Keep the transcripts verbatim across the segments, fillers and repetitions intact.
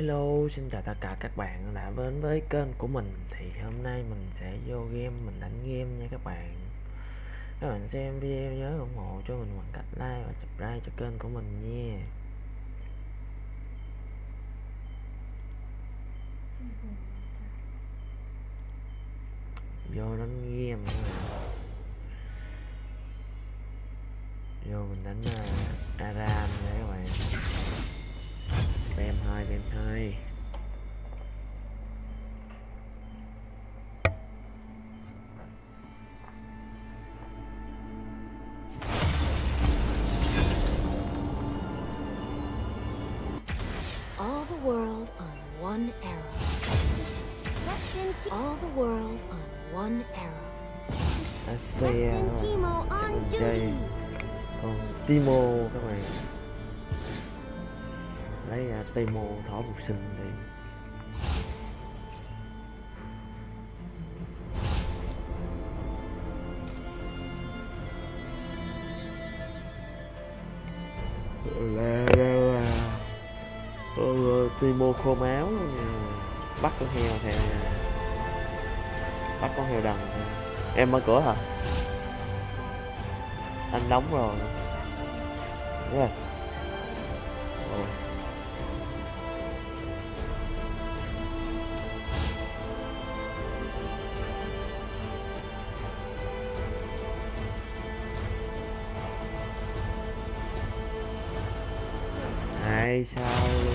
Hello, xin chào tất cả các bạn đã đến với kênh của mình. Thì hôm nay mình sẽ vô game, mình đánh game nha các bạn. Các bạn xem video nhớ ủng hộ cho mình bằng cách like và subscribe cho kênh của mình nha. Vô đánh game nha các bạn. Vô mình đánh uh, Aram nha các bạn. Bem hai, bem hai. All the world on one arrow. All the world on one arrow. Asia mình chơi còn Timo các bạn. Lấy ra Timo thỏ phục sinh đi. Là đâu à. Ờ, Timo khô máu bắt con heo theo nha. Bắt con heo đằng nha. Em mở cửa hả? Anh đóng rồi. Đúng rồi. Ồ. Hai sao luôn.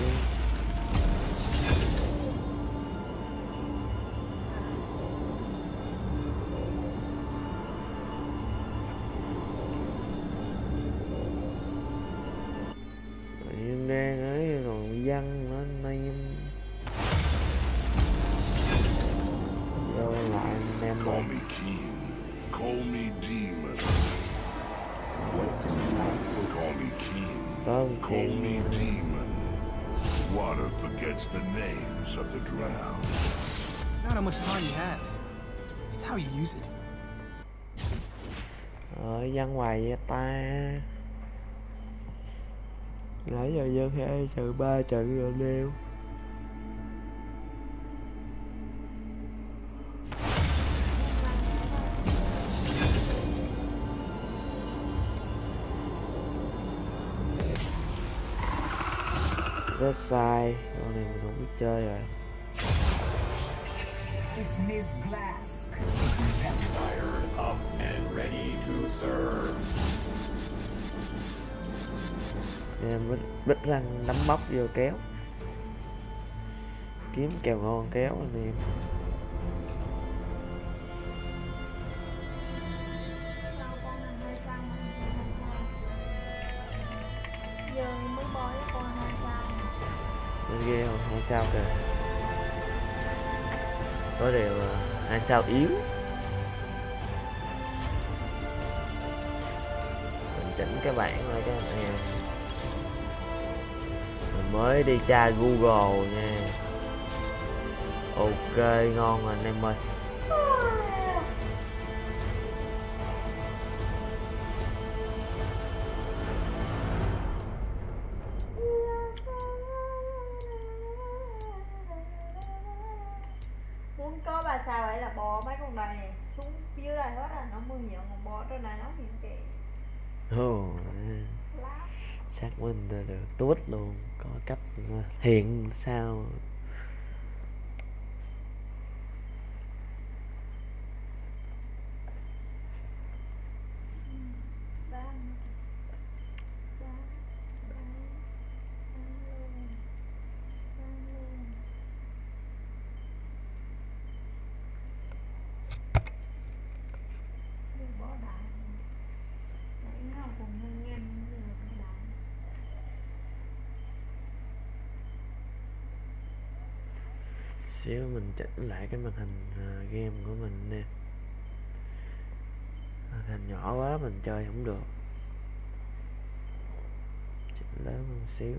Tự đang ấy còn văng nữa anh em. Vô lại anh em Call ơi. me king, call me demon. Call me king, Có call me chuyện demon. Water forgets the names of the drowned. It's not how much time you have. It's how you use it. ở văng hoài vậy ta. Nãy giờ dân hai trừ ba trận rồi nêu. Rất sai, con này mình không biết chơi rồi. It's Miss Glass. Fired up and ready to serve. Em bít, bít răng nắm móc vô kéo. Kiếm kèo ngon kéo anh em. Giờ mới bói con hai sao. Lên ghê không? Hai sao kìa. Có điều là hai sao yếu. Mình chỉnh cái bảng lại các anh em. Mình mới đi tra Google nha. Ok ngon rồi anh em ơi. Muốn có ba sao vậy là bò mấy con này xuống dưới đây hết à, nó mưa nhận còn bò trên này nó hiện kìa. Ồ, xác minh ra được tốt luôn, có cách hiện sao. Xíu mình chỉnh lại cái màn hình uh, game của mình nè. Màn hình nhỏ quá mình chơi không được. Chỉnh lớn hơn xíu.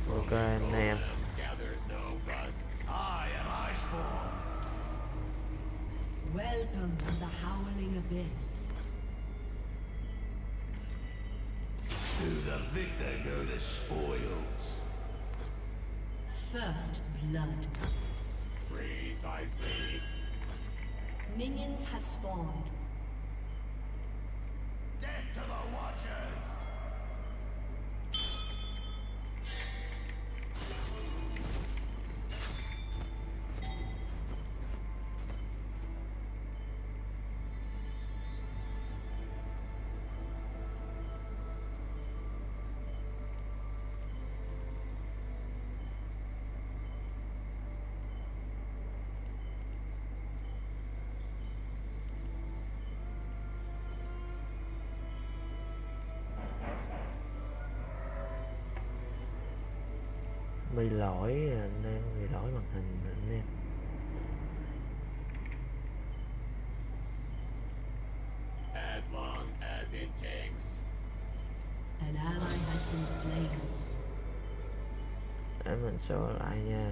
Ok anh em. Gathers no rust. I am Iceborne. Welcome to the howling abyss. To the victor go the spoils. First blood. Precisely. Minions have spawned. Death to the Watchers! Bị lỗi anh em, bị lỗi màn hình anh em. As long as it takes. An ally has been slain. Để mình số lại nha.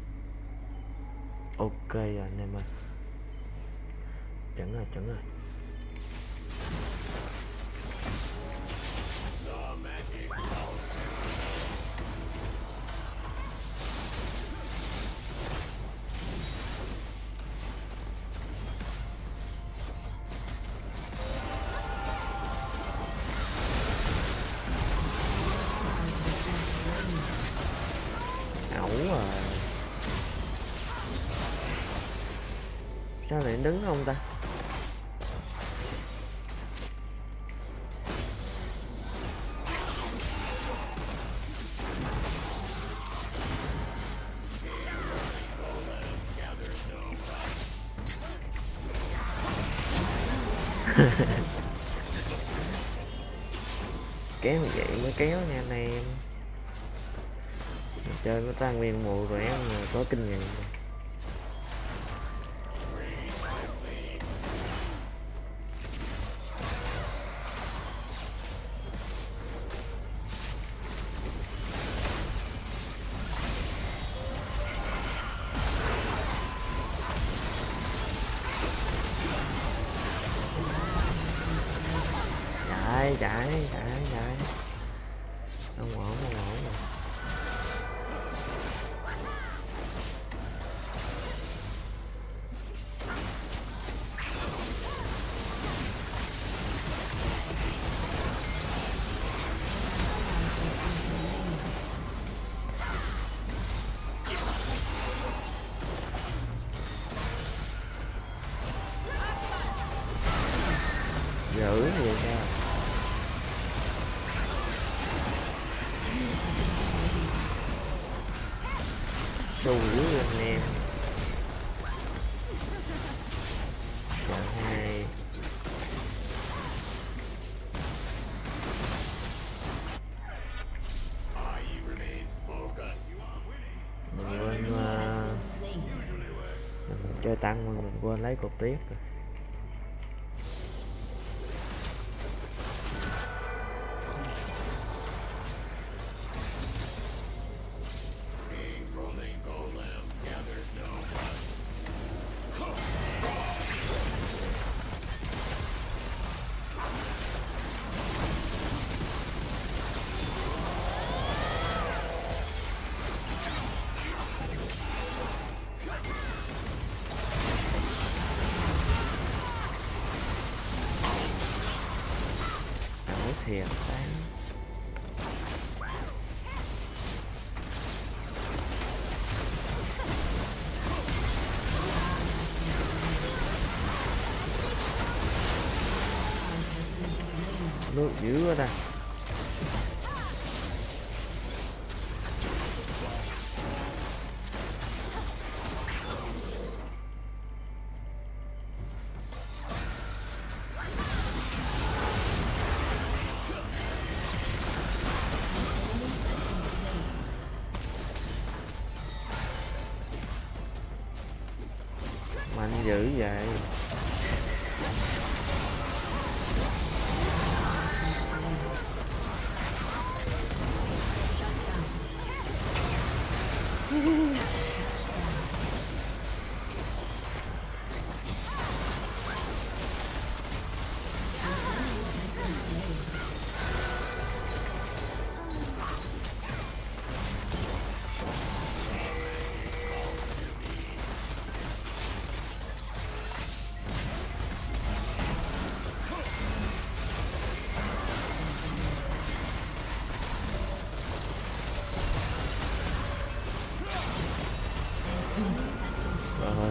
Ok rồi anh em ơi. Chuẩn rồi, chuẩn rồi. The magic house. Ẩu rồi. Sao lại đứng không ta? Kéo như vậy mới kéo nha anh em. Mình chơi nó tan nguyên mùa rồi em có kinh nghiệm. Chạy chạy chạy chạy. Không ổn, không ổn rồi. Dữ vậy sao? Đù dữ anh em. Trận hai. Mình quên uh, mình chơi tăng mà mình quên lấy cột tiết rồi. Thiệt đấy. Nước dữ quá ta. Mạnh dữ vậy.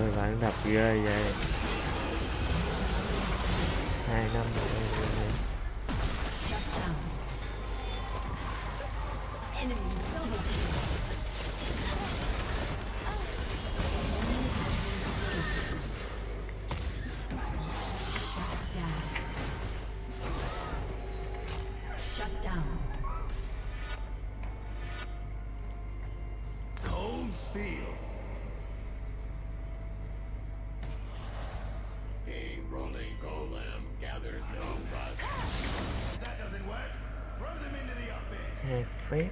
ơi, bạn đập ghê vậy. Hai năm rồi. Cold steel. A rolling golem gathers no rust. That doesn't work. Throw them into the abyss. Hai phép.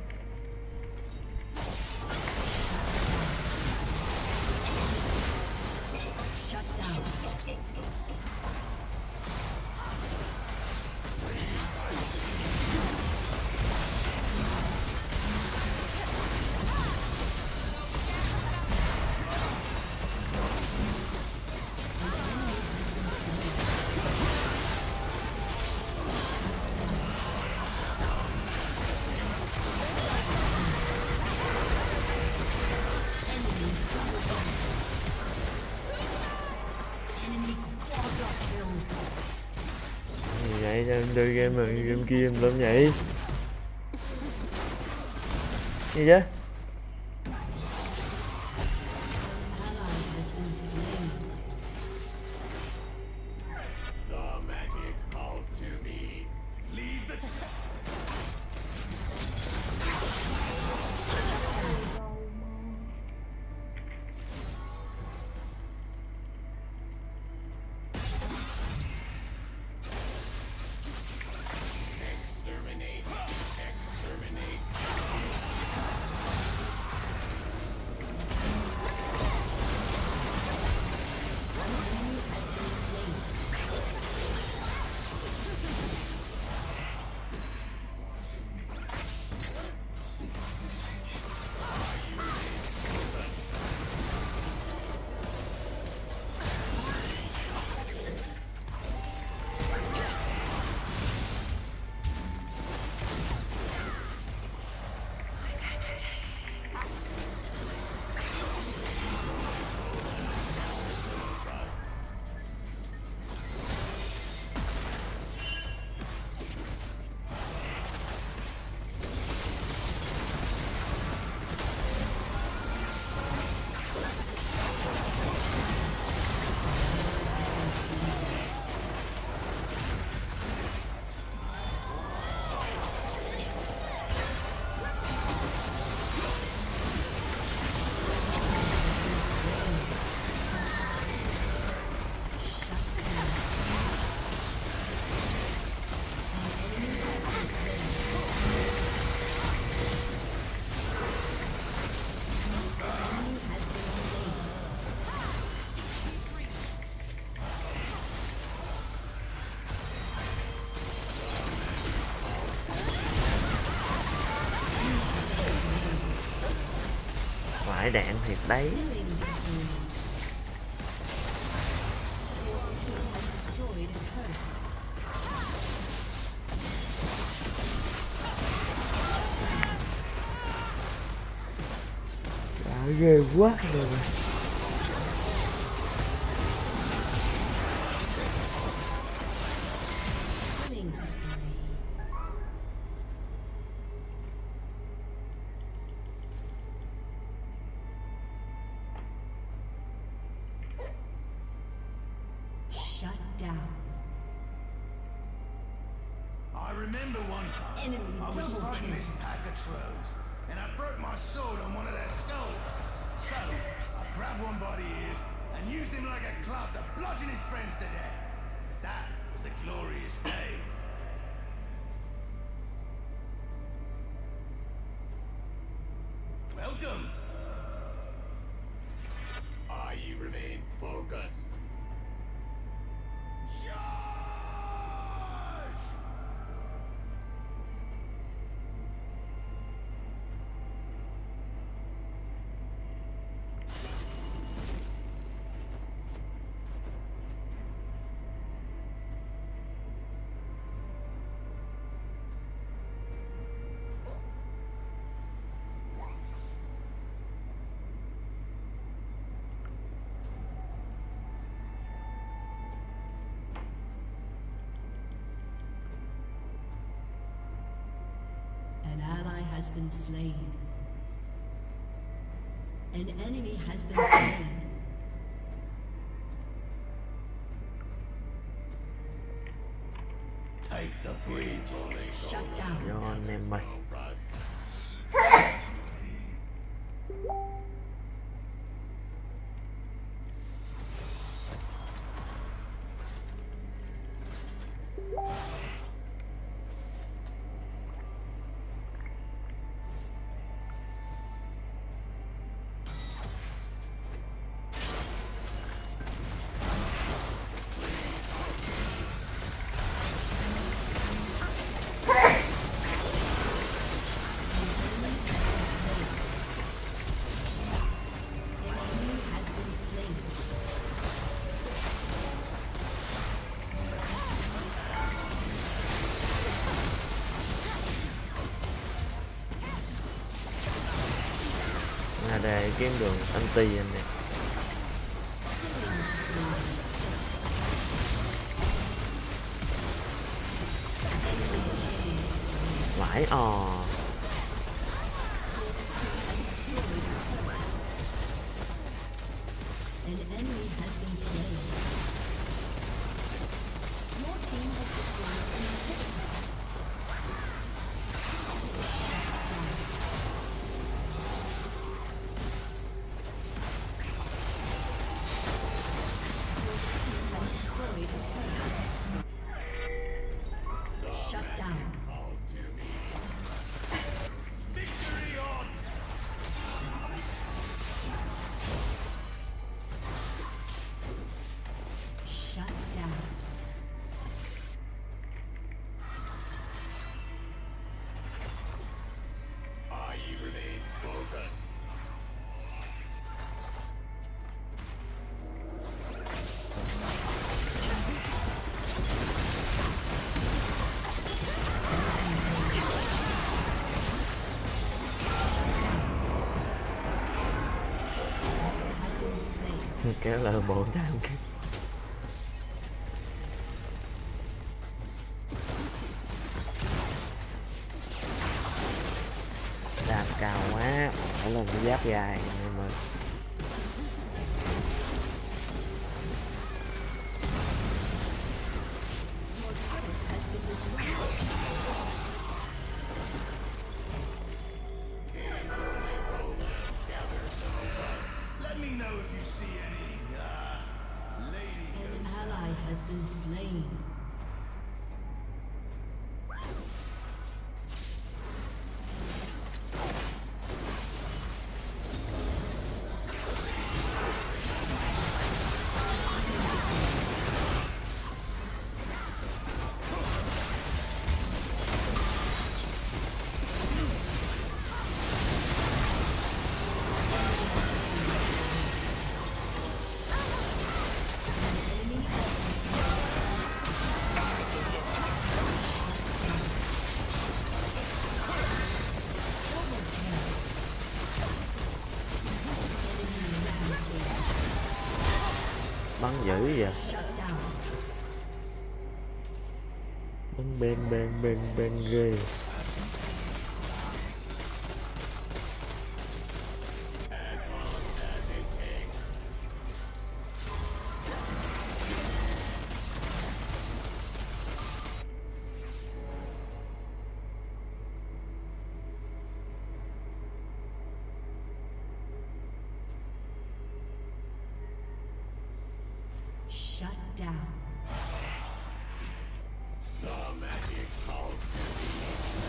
Gì vậy, em đưa game này game kia em lắm vậy? Gì chứ? The magic calls to me. Leave the Exterminate. Exterminate. Phải đạn thiệt đấy. Đã ghê quá rồi. Shut down. I remember one time Enemy I was double fighting kill. this pack of trolls, and I broke my sword on one of their skulls. So I grabbed one by the ears and used him like a club to bludgeon his friends to death. That was a glorious day. Welcome. Ah, you remain focused. Charge! has been slain. An enemy has been slain. Take the free rolling. Shut down. Do anh em mày. Để kiếm đường anti anh nè. Vãi ò. Kéo là bộ đang cái đạp cao quá, phải lên cái giáp dài này mà. Bắn dữ vậy. Bắn bên bên bên bên ghê. Shut down. The magic calls to me.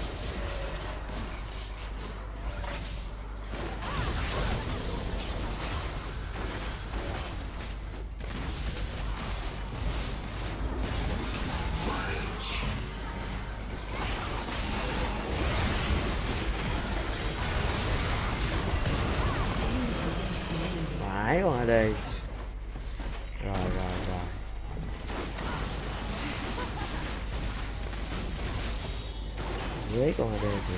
Phải qua đây. Rồi rồi rồi. Với con đây thì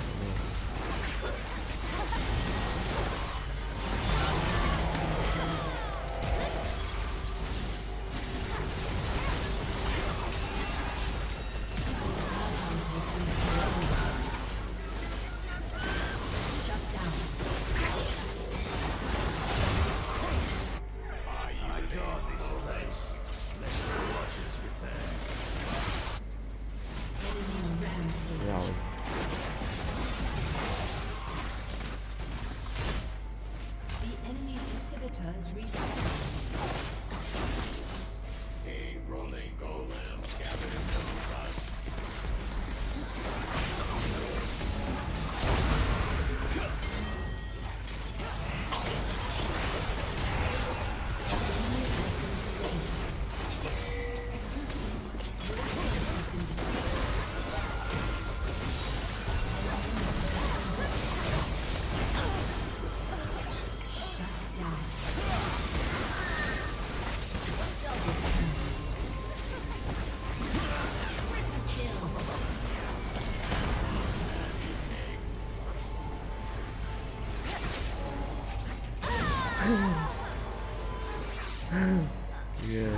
ghê.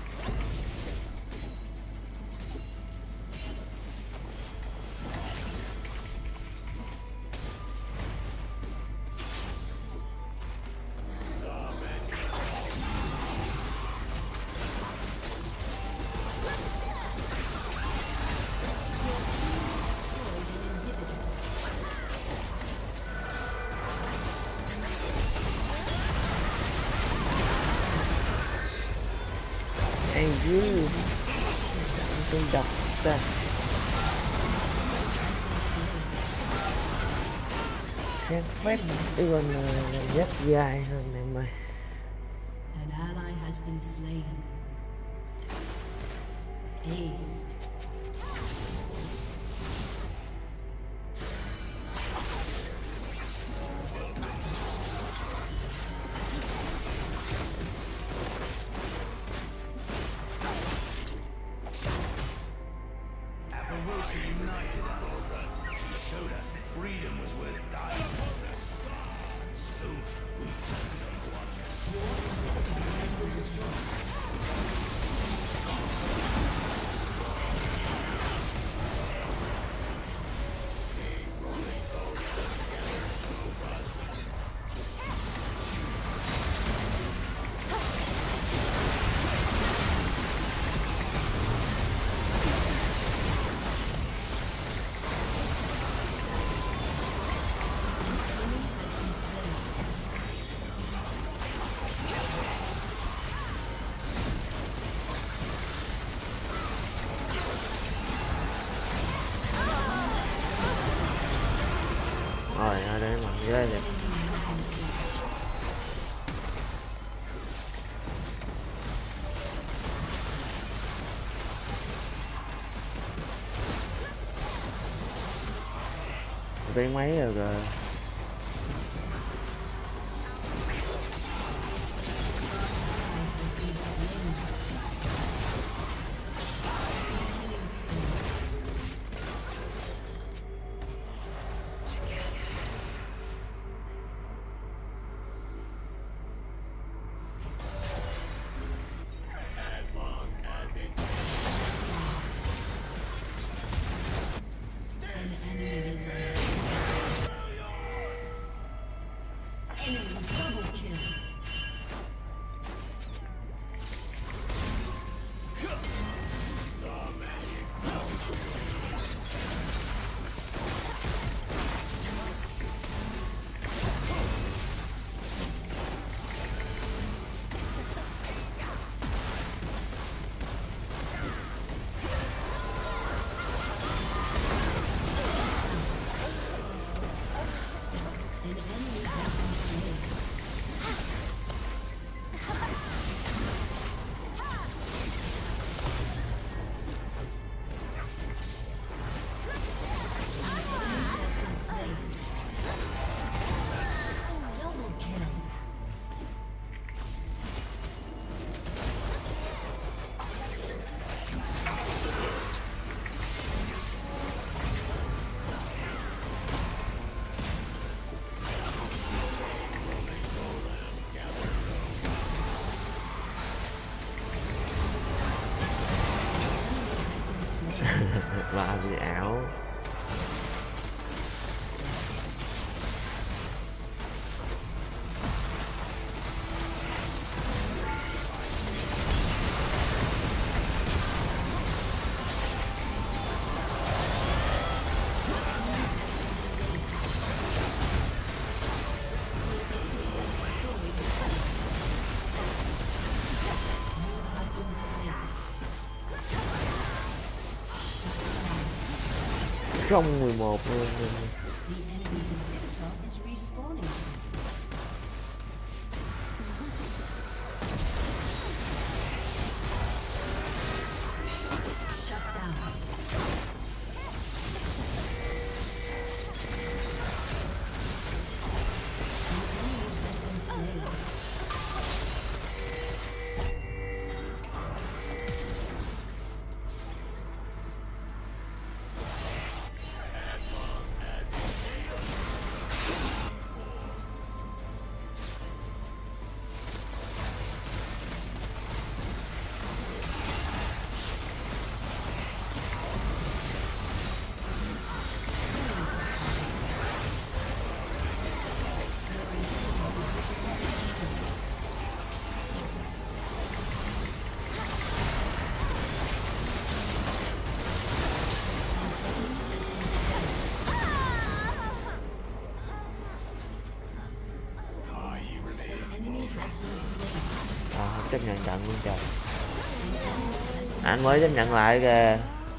Ăn chứ tôi đập ta. Khát phát ươn rất dài hơn em ơi. An ally has been slain. Haste. United us. She showed us that freedom was worth dying for. Soon we turned on Rồi ở đây mà ghê vậy. Cái máy rồi kìa. Và bị ảo. Trong mười một luôn. chấp nhận trận luôn trời. Anh mới chấp nhận lại kìa.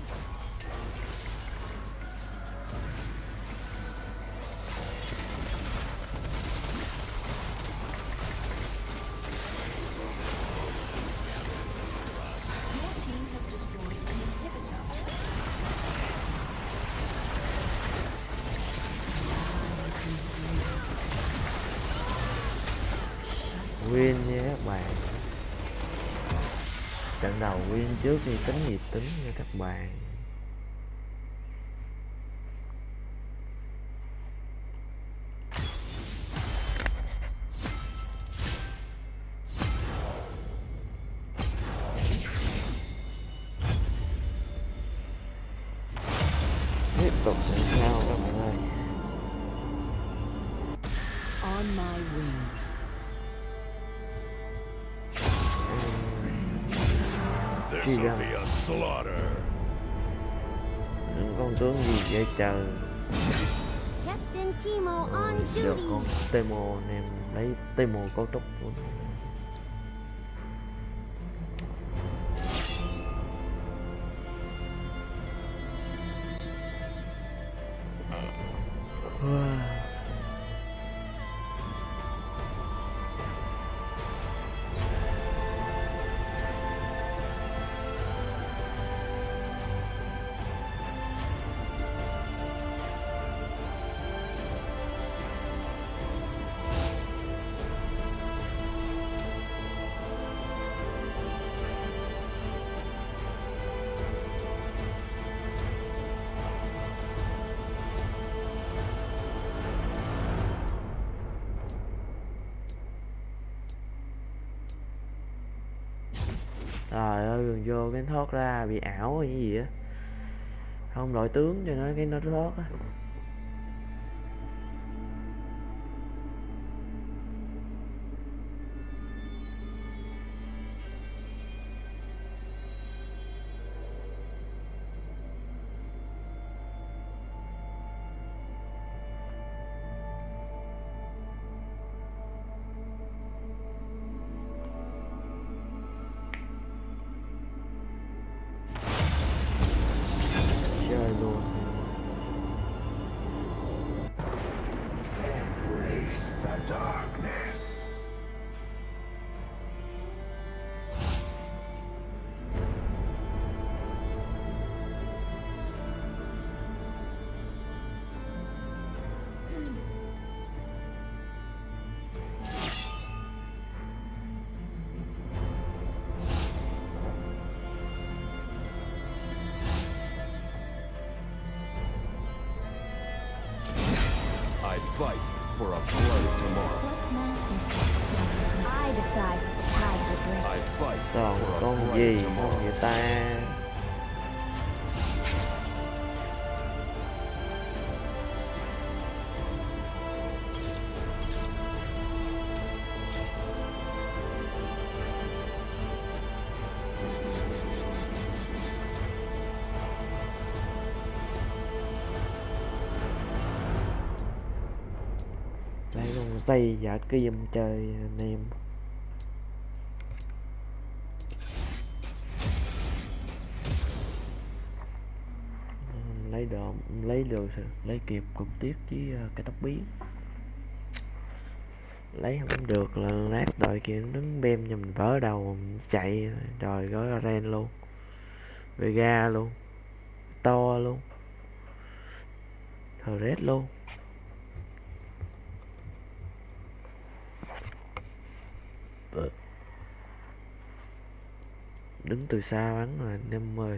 Win nha các bạn. Trận đầu win trước thì tính nhiệt tính nha các bạn. Tiếp tục làm sao các bạn ơi. On my wings. This'll be a slaughter. Những con tướng gì vậy trời. Captain Timo on Được duty. con Temo anh em lấy Temo cấu trúc luôn. Wow. Trời ơi, gần vô cái thoát ra bị ảo hay gì á. Không đổi tướng cho nó cái nó thoát á. Chơi luôn. Embrace the darkness. I fight for a brighter tomorrow. What master? I decide what the tide will bring. I fight Còn for a con brighter gì không tomorrow. vậy ta. Lấy con dây giả kim chơi anh em. Lấy được lấy được lấy kịp cục tiết với uh, cái tóc biến. Lấy không được là lát đợi kia nó đứng bem cho mình vỡ đầu chạy rồi gói ren luôn, Vega luôn, to luôn, thờ rét luôn. Đứng từ xa bắn rồi anh em ơi.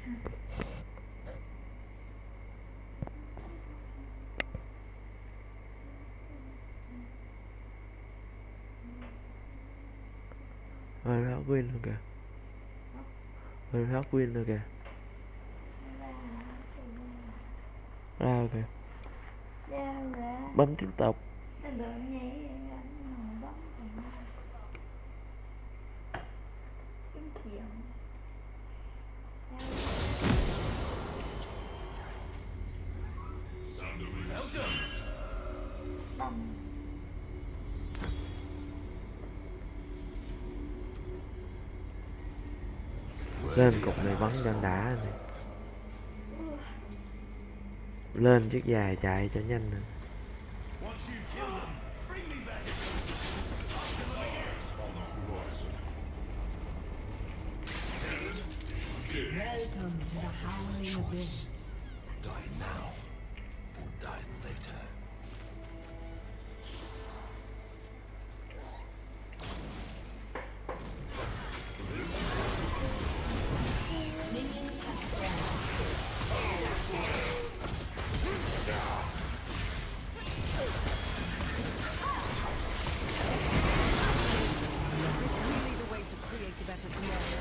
Rồi nó win luôn kìa. Rồi nó win luôn kìa. Ra kìa. Bấm tiếp tục. Lên cục này bắn cho đã này. Lên chiếc dài chạy cho nhanh nè. Welcome to the howling abyss. Die now, or die later. Minions have spawned. Is this really the way to create a better tomorrow?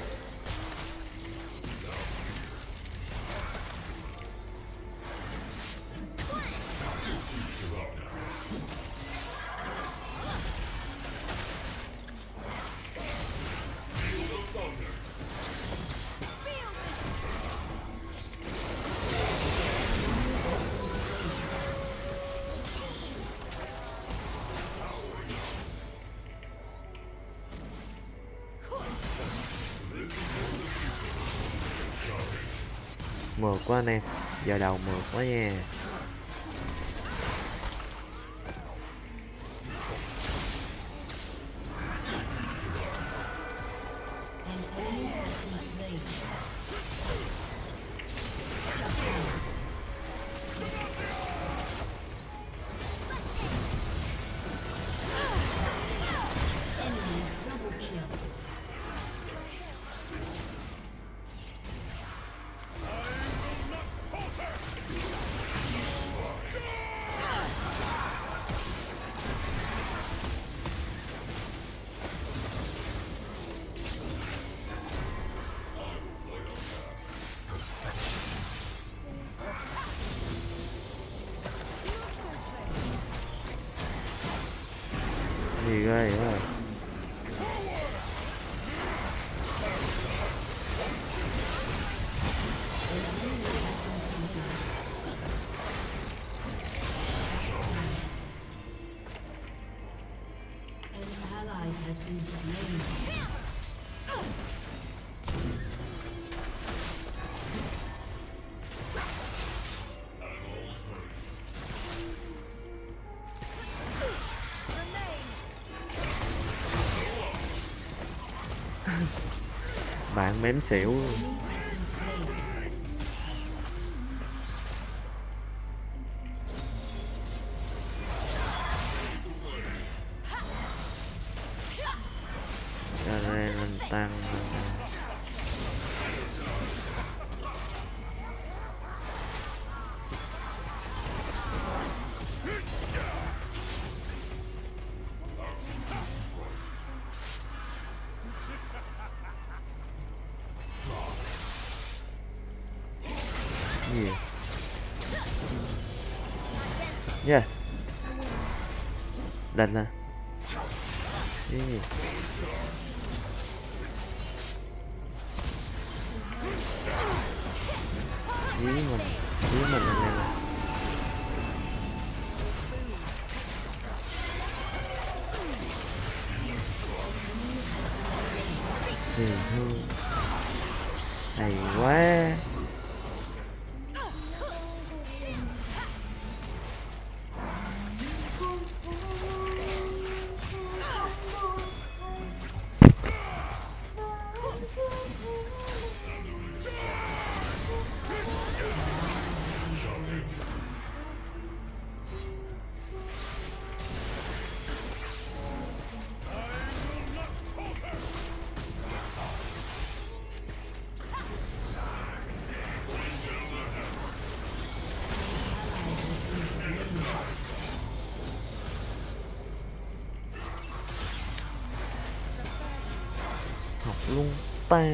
Mượt quá anh em. Giờ đầu mượt quá nha. An enemy has been slain. Enemy double kill. Gì ghê vậy rồi. An ally has been slain. Bạn mém xỉu. Enemy has been slain. Cho nên mình tăng. Gì? Yeah. Đánh à? Cái gì? Dí mình, dí mình là này nè. Gì thương. Hay quá. ta.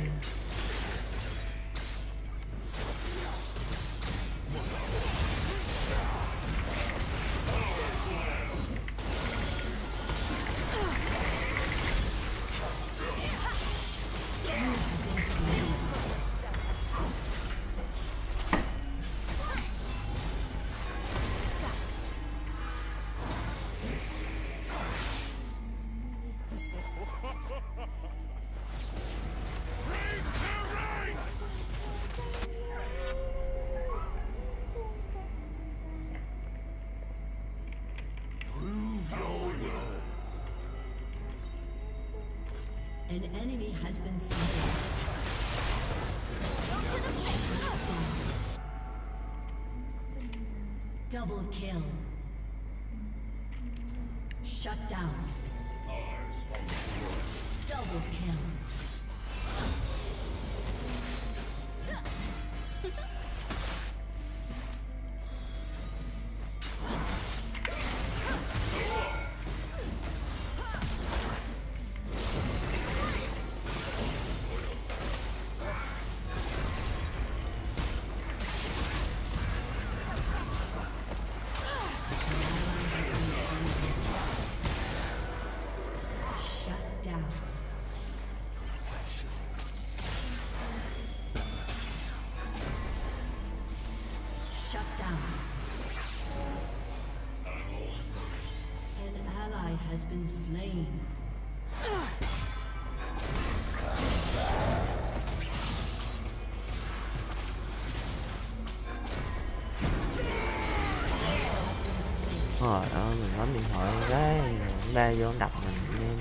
An enemy has been slain. Double kill. Shut down. Double kill. Has been slain. Rồi ơi, mình bấm điện thoại cái ba vô đập mình nên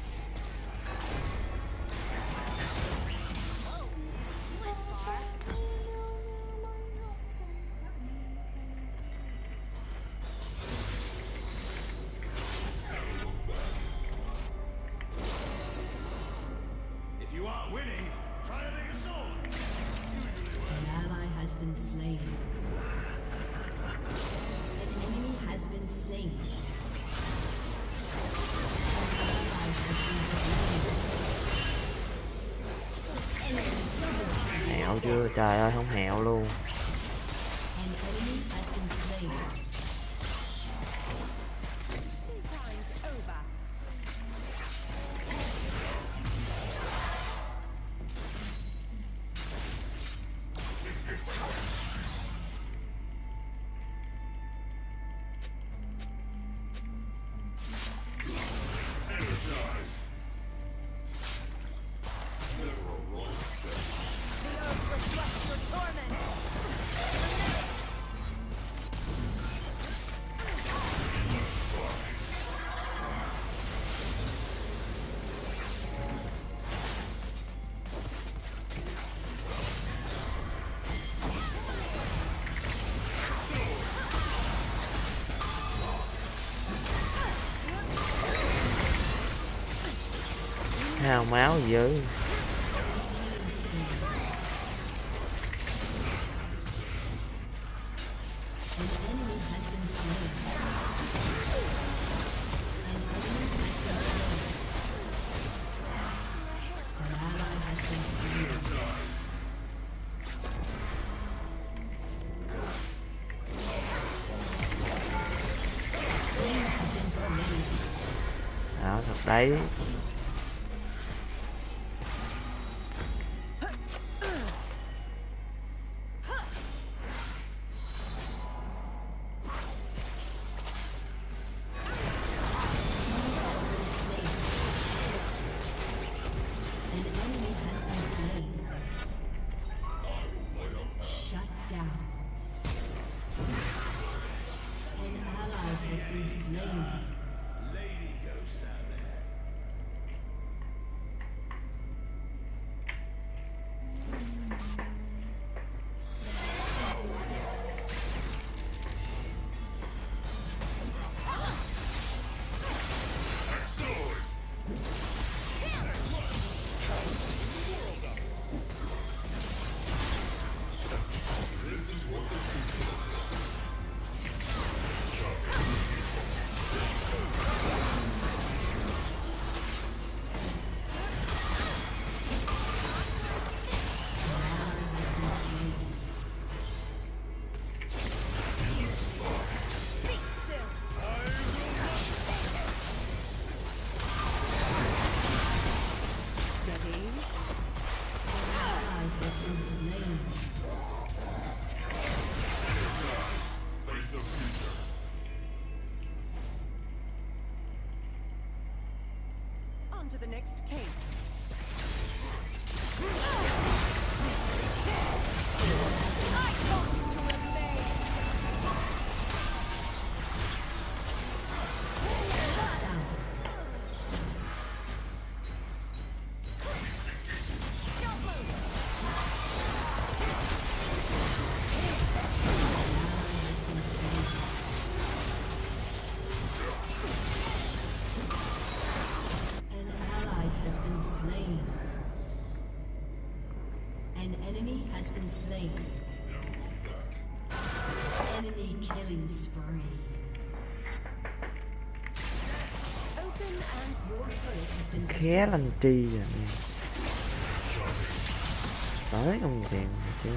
hẹo chưa? Trời ơi, không hẹo luôn. Hao máu dữ. Đó, thật đấy. has been slain. On to the next cave. An enemy has been slain. Enemy killing spree. Open and your turret has been destroyed. Khé lành chi rồi nè. Tới không kèm chứ.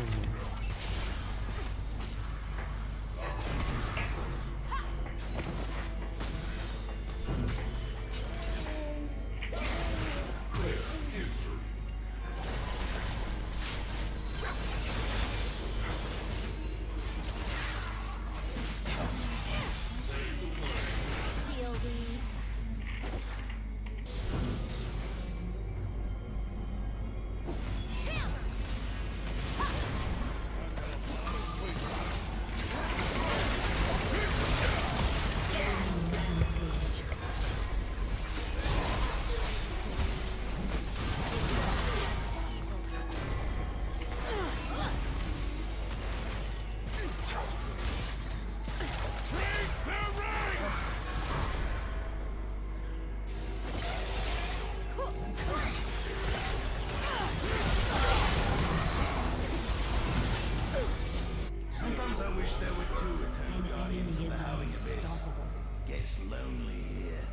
Gets lonely here.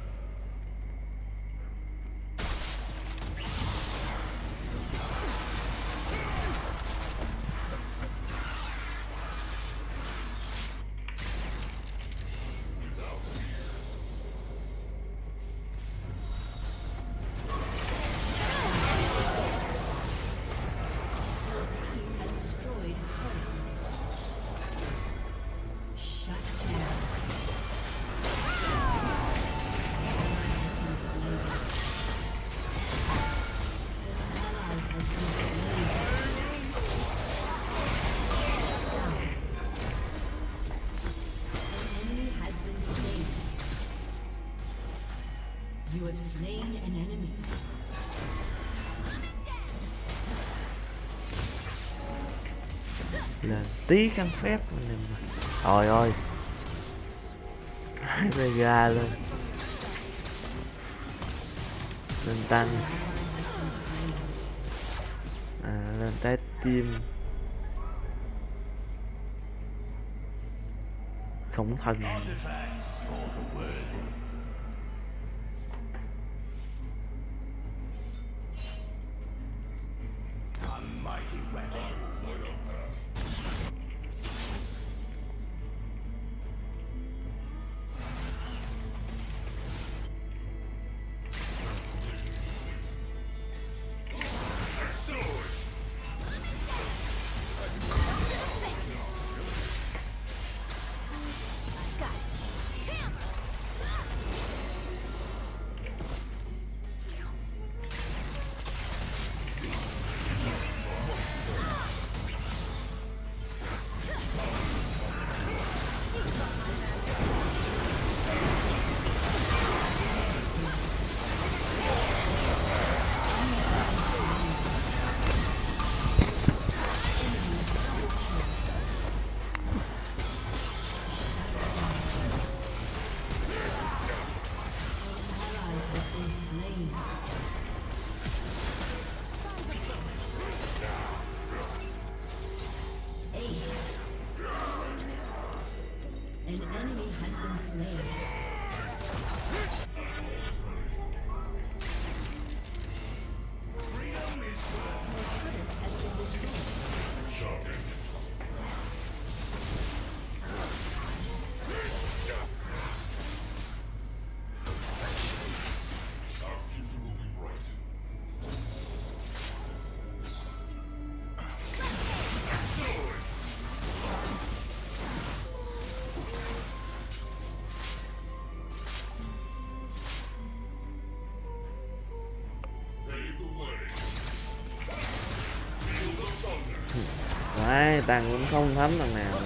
Has destroyed a turret. Shut down. Has been slain. An ally has been slain. Down. An enemy has been slain. You have slain an enemy. Lên tí khăn phép anh em. Trời ơi. Rồi ra luôn. Lên tăng. À, lên trái tim. Khổng thần. Artifacts for the worthy. A mighty weapon. Đấy, tăng cũng không thấm lần nào.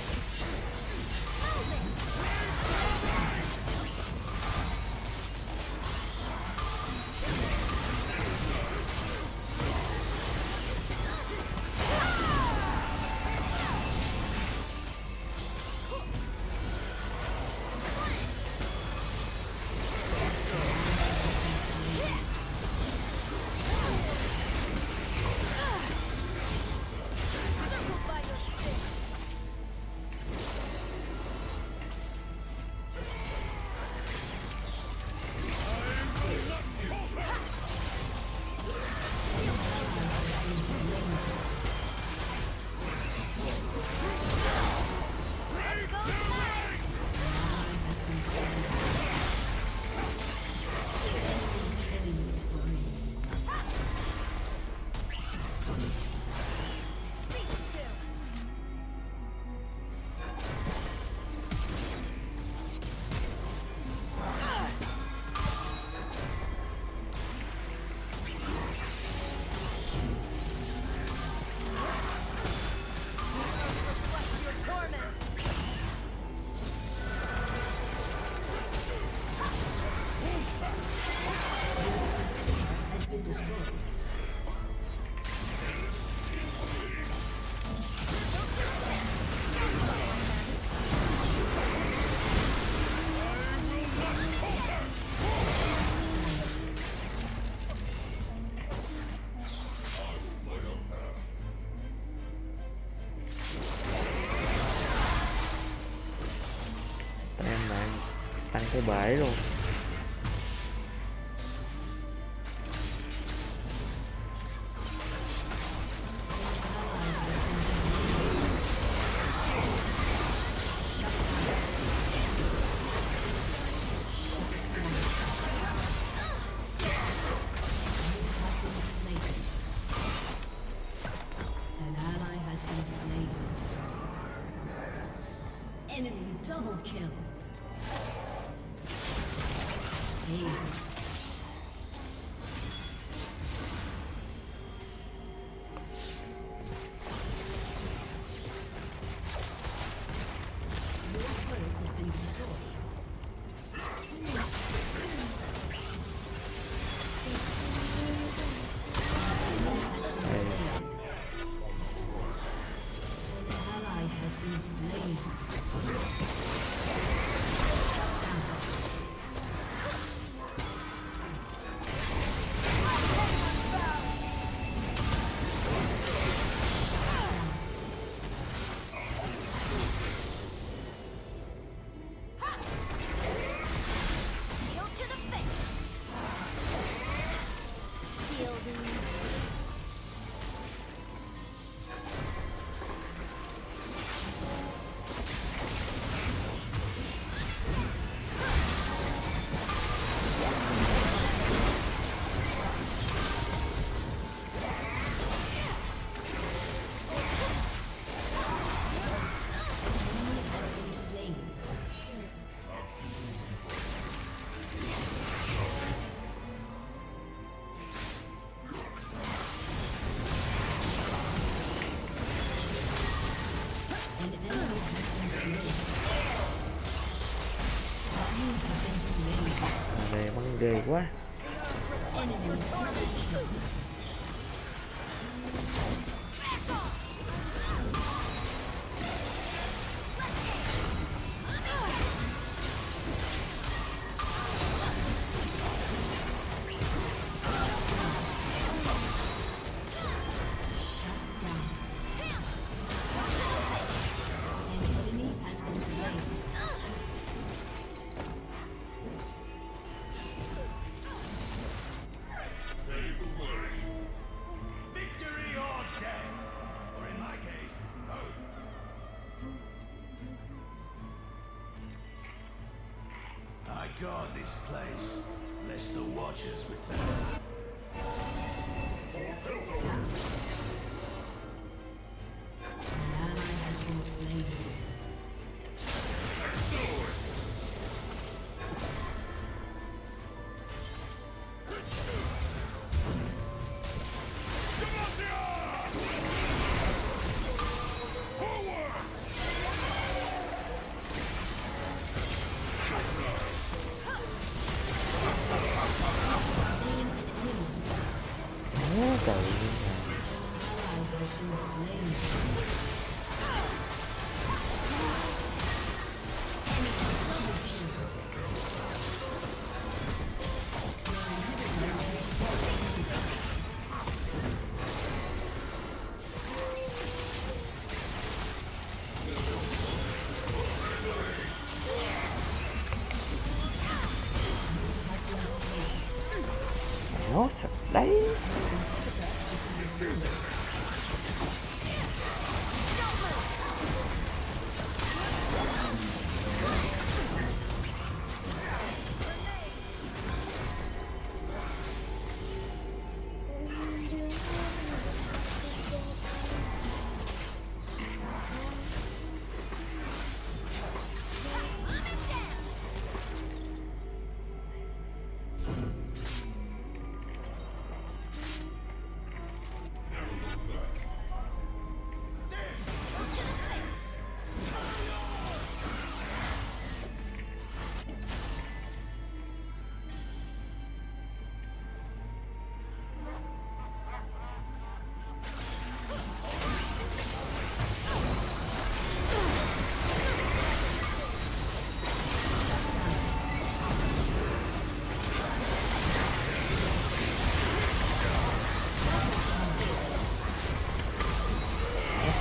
Tăng cái bể luôn. Enemy double kill. Ace. Your turret has been destroyed. An ally has been slain. Về băng ghê quá. Guard this place, lest the Watchers return. An ally has been slain.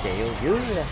chịu dưới đây.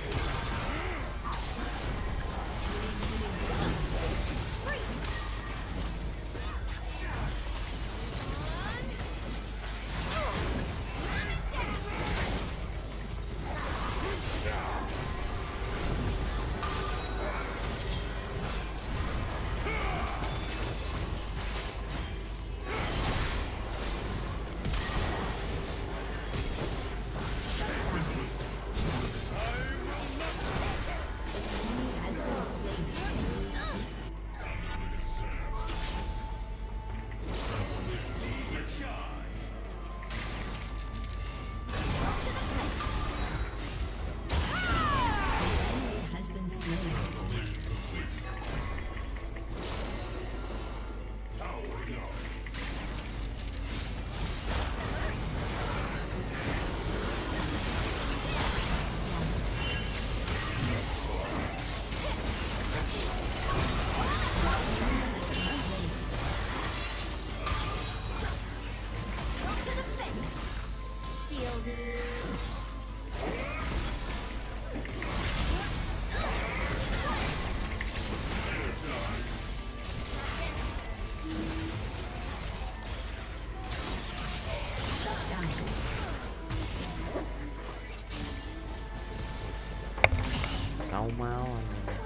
Câu máu anh.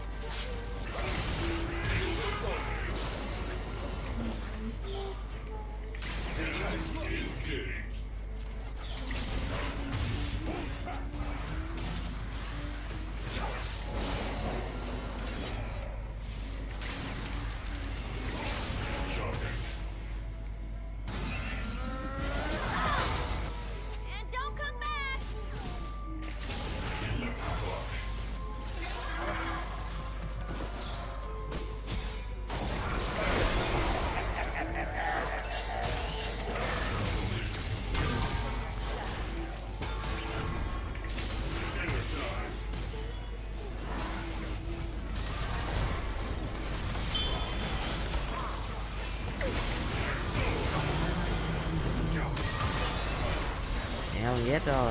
Heo ghét rồi.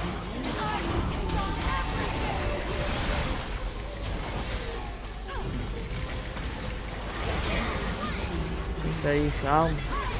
Đi không?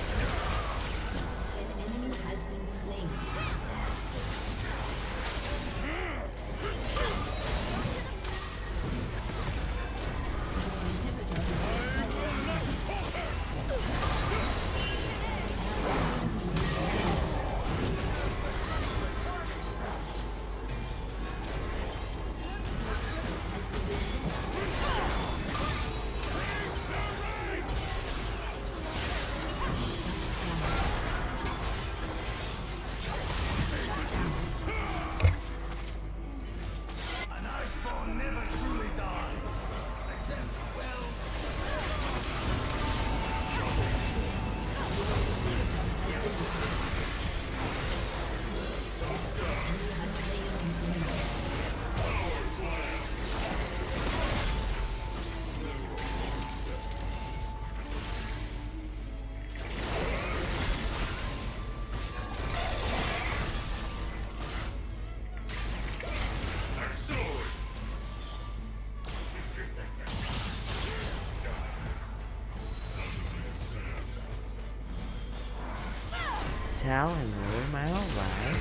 Sáu hay nửa máu vải.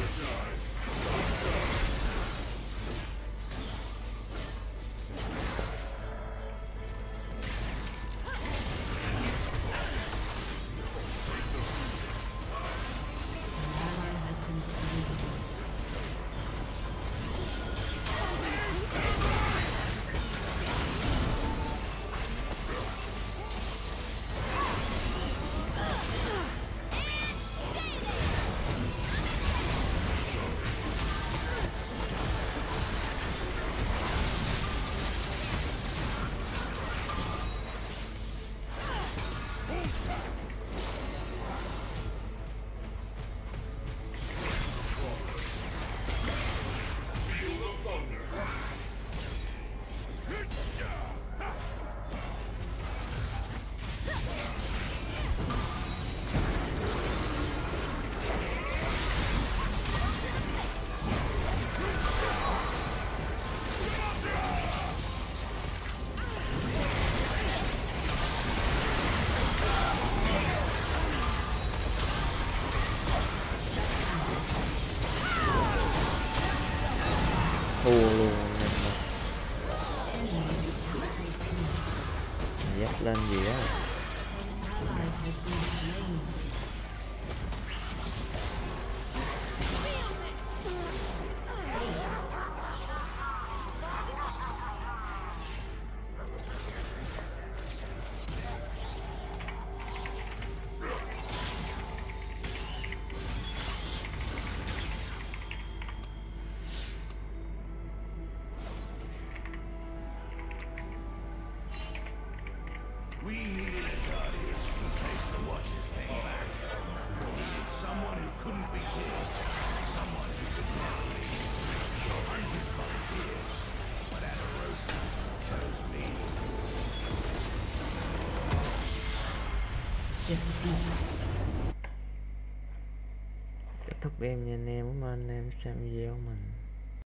thua luôn nên là dắt lên gì đó. We needed a guardian in case the watchers came back. We needed someone who couldn't be killed. Someone who could never leave. Hundreds volunteered, but Adarosa chose me. Kết thúc game nha anh em, cảm ơn anh em xem video của mình.